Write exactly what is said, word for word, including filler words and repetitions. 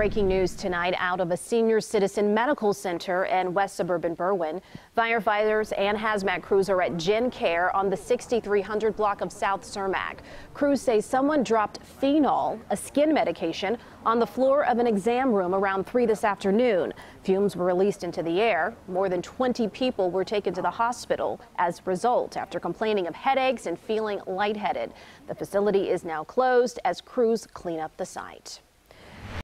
Breaking news tonight out of a senior citizen medical center in west suburban Berwyn. Firefighters and hazmat crews are at Gen Care on the sixty-three hundred block of South Cermak. Crews say someone dropped phenol, a skin medication, on the floor of an exam room around three this afternoon. Fumes were released into the air. More than twenty people were taken to the hospital as a result after complaining of headaches and feeling lightheaded. The facility is now closed as crews clean up the site.